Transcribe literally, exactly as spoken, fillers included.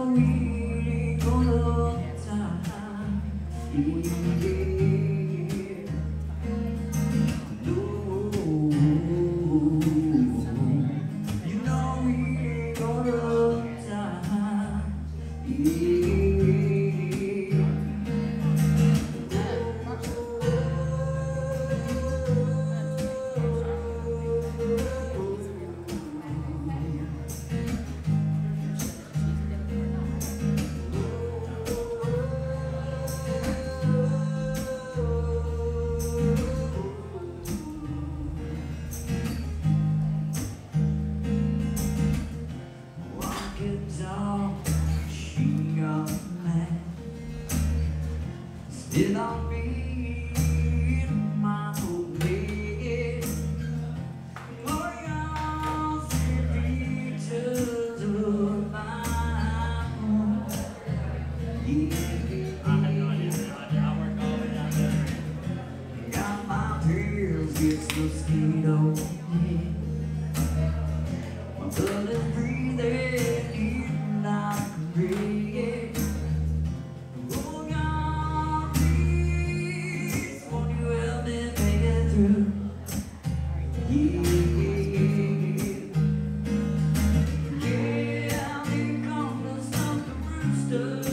we ain't gonna die. She got mad, still on me in my old bed. Oh, y'all see pictures of my home. Yeah, got my pills, gets the mosquito. My blood is breathing like a breeze. Oh God, please, won't you help me make it through? Yeah, yeah, here comes the rooster.